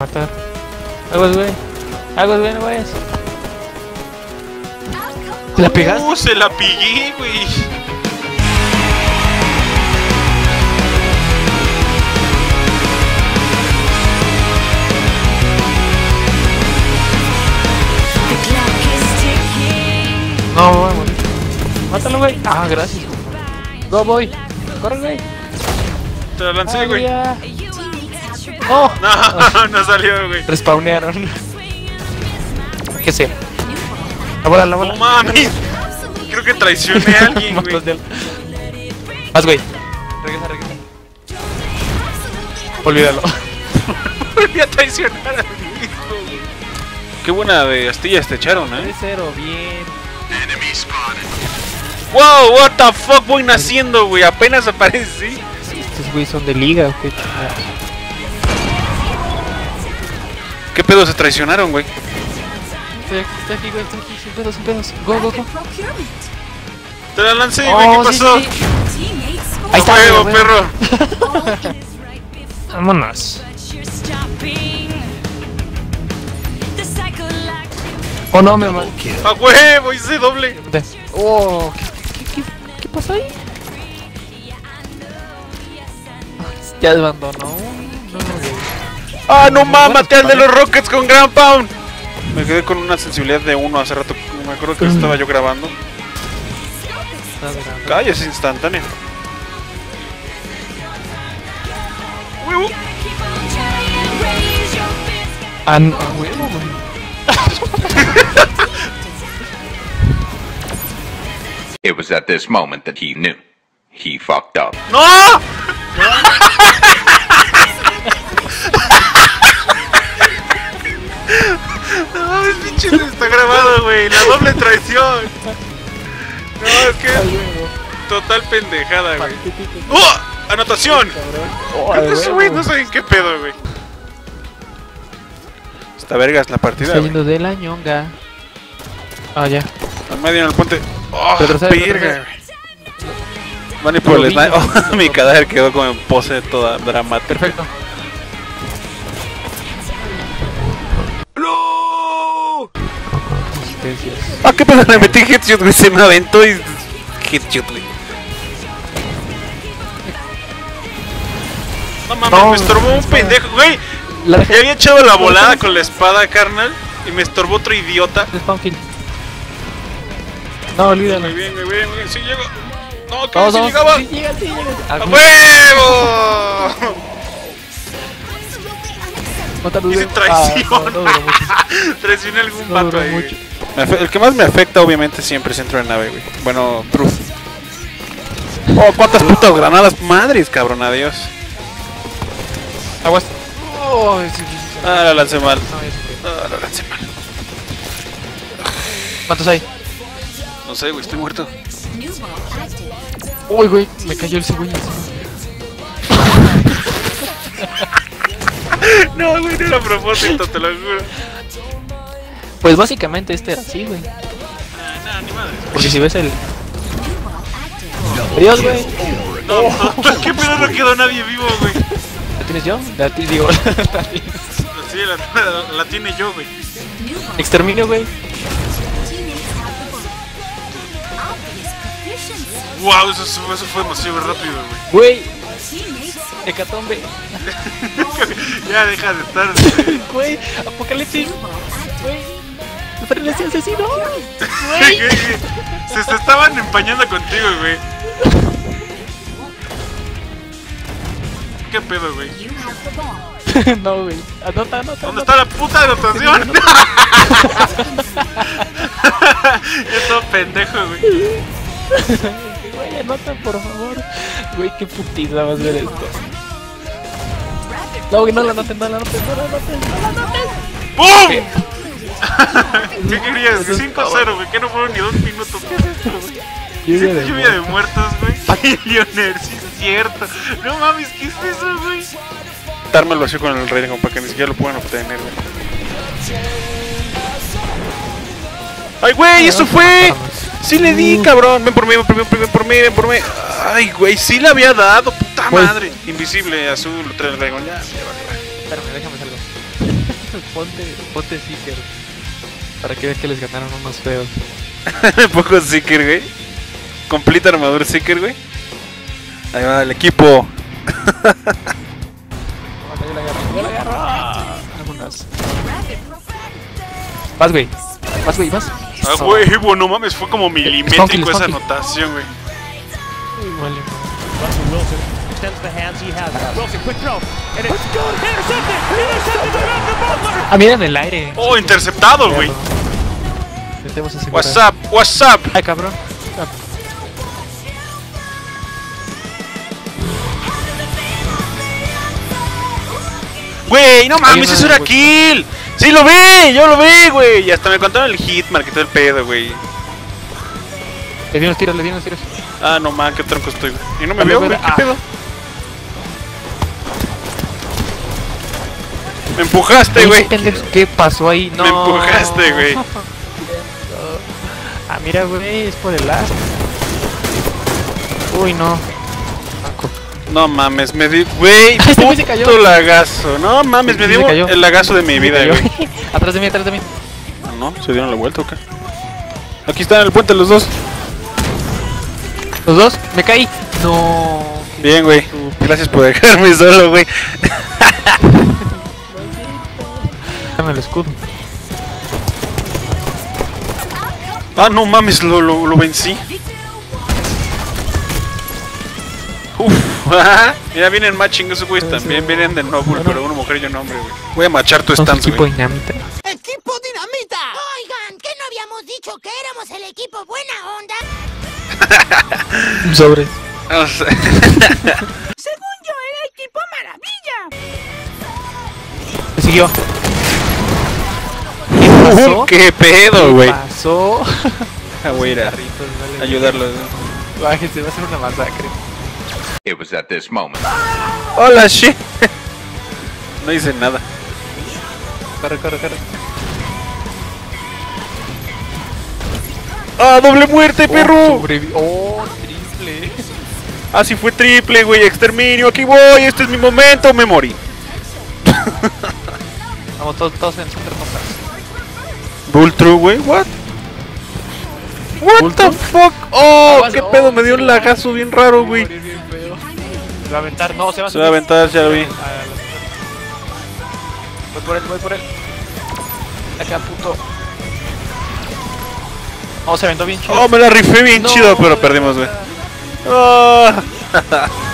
Matar. Aguas, güey. Aguas, güey, no vayas. ¿Te la pegaste? Se la pillé, güey. No, voy a morir. Mátalo, güey. Ah, gracias. Go, boy. Corre, güey. Te la lancé, güey. Oh. No, no salió, güey. Respawnearon. ¿Qué sé? La bola, la bola. No mames. Creo que traicioné a alguien, güey. Más, güey. Regresa, regresa. Olvídalo. Volví a traicionar a mí mismo, güey. Qué buena de astillas te echaron, 3-0, bien. Wow, what the fuck voy naciendo, güey. Apenas aparecí. Estos güey son de liga, ¿o qué? ¿Qué pedo se traicionaron, güey? Estoy aquí, güey, estoy aquí, sin pedos, sin pedos. Go, go, go. Te la lancé, güey, ¿qué pasó? Sí, sí. Ahí está, juego, güey. perro. Vámonos. Oh no, mi mamá. A huevo, hice doble. Oh, ¿qué pasó ahí? Ya abandonó. No, Ah, no mames, maté al de los Rockets con Grand Pound. Me quedé con una sensibilidad de 1 hace rato. Me acuerdo que estaba yo grabando. Calla, es instantáneo. Huevo. Ah, no, huevo, güey. It was at this moment that he knew. He fucked up. ¡No! No, el pinche está grabado, güey. La doble traición. No, es que total pendejada, güey. ¡Anotación! Creo que ese güey no saben qué pedo, güey. Esta verga es la partida, Está güey. yendo de la ñonga. Ah, ya. Al medio en el puente. ¡Oh, Retrocede, verga, retrocede. güey! Van y por el sniper. Oh, mi cadáver quedó como en pose toda dramática. Perfecto. ¡No! Asistencias. Ah, qué pedo, le metí headshot, güey. Se me aventó y. Headshot, güey. No mames, No, me estorbó un pendejo, güey. La Ya dejé. había echado la volada con la espada, carnal. Y me estorbó otro idiota. Spawn kill. No, olvídalo. Muy bien, muy bien, muy bien. Sí llego. No, que Vamos, sí vamos. llegaba. Sí, llega, sí, llega. ¡A Ah, huevo! mátalo, Hice güey. traición. Ah, no duró mucho. Traicioné a algún No vato duró ahí. mucho. El que más me afecta, obviamente, siempre es centro de nave, güey. Bueno, Truth. Oh, cuántas putas granadas. Madres, cabrón, adiós. Aguas. Oh, sí, sí, sí. Ah, la lancé mal. No, ya se fue. Ah, la lancé mal. ¿Cuántos hay? No sé, güey, estoy muerto. Uy, güey, me cayó el cebolla. No, güey, no era a propósito, te lo juro. Pues básicamente este era así, güey. No, ni madre. Porque si ves el... Adiós, güey. No, no, ¿qué pedo? No quedó nadie vivo, güey. ¿La tienes yo? La digo... Sí, la tiene yo, güey. Exterminio, güey. Wow, eso fue demasiado rápido, güey. Güey. Hecatombe. Ya deja de estar. Güey. Apocalipsis. Güey. El frenesí asesino. Se estaban empañando contigo, güey. ¿Qué pedo, güey? No, güey. Anota, anota. ¿Dónde está la puta anotación? Es todo pendejo, güey. Güey, anota, por favor. Güey, qué putiza vas a ver esto. No, güey, no la anoten, no la anoten, no la anoten, no la anoten. ¡Bum! ¿Qué querías? 5-0, güey. Que no fueron ni 2 minutos. ¿Qué es esto, güey? ¿Hiciste lluvia de muertos, güey? Pioneer, sí es cierto. No mames, ¿qué es eso, güey? Dármelo así con el rey, como para que ni siquiera lo puedan obtener, güey. ¡Ay, güey! ¡Eso fue! ¡Sí le di, cabrón! Ven por mí, ven por mí, ven por mí, ven por mí. ¡Ay, güey! ¡Sí le había dado! ¡Puta madre! Invisible, azul, 3 dragón. Ya, Espérame, déjame salgo. Ponte Seeker. Para que veas que les ganaron unos feos. Poco Seeker, güey. Completa armadura Seeker, güey. Ahí va el equipo. Yo la agarro. Vámonos. Vas, güey. Vas. Ah, güey, bueno, mames, fue como milimétrico esa anotación, güey. Vale. Russell Wilson extends the hands he has. Wilson, quick throw. And it's intercepted. Ah, mira en el aire. Oh, interceptado, güey. Metemos ese. What's up? Ay, cabrón. Güey, no mames, eso era kill. Sí, lo vi, yo lo vi, güey. Y hasta me contaron el hit, marqué el pedo, güey. Le di unos tiros. Ah, no man, qué tronco estoy, güey. Y no me veo, güey, ¿qué pedo? Me empujaste, güey. ¿Qué pasó ahí? No. Me empujaste, güey. Ah, mira, güey, es por el as. Uy, no. No mames, me di, güey, Este güey se cayó. puto lagazo. No mames, me Sí, dio se cayó. el lagazo de mi vida, güey. Atrás de mí. Ah, no, se dieron la vuelta, ¿o qué? Aquí están en el puente los dos. Los dos, me caí. No. Bien, güey. Gracias por dejarme solo, güey. Dame el escudo. Ah, no mames, lo vencí. Uf, mira, vienen más chingos, güey. También vienen de Noble, pero una mujer y un hombre, güey. Voy a machar tu stance, Equipo güey. dinamita. ¡Equipo Dinamita! Oigan, ¿qué no habíamos dicho que éramos el equipo buena onda? Un sobre. O sea, Según yo, era equipo maravilla. Me siguió. ¿Qué pasó? ¿Qué pedo, güey? Pasó. Ah, güey, ir a ayudarlo. Bájense, va a ser una masacre. It was at this moment. Hola, shit. No hice nada. Corre. ¡Ah, doble muerte, perro! Oh, triple. Ah, sí fue triple, güey. Exterminio, aquí voy. Este es mi momento. Me morí. Vamos todos en centro compras. Bull true, güey. What? What the fuck? Oh, qué pedo. Me dio un lagazo bien raro, güey. Se va a aventar, no, se va a Se va a aventar, ya lo vi. Voy por él. Acá, puto. Oh, se aventó bien chido. Oh, me la rifé bien No, chido, pero perdimos, güey. Oh.